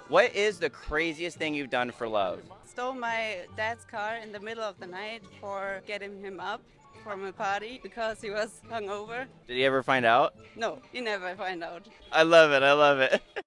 What is the craziest thing you've done for love? Stole my dad's car in the middle of the night for getting him up from a party because he was hungover. Did he ever find out? No, he never find out. I love it. I love it.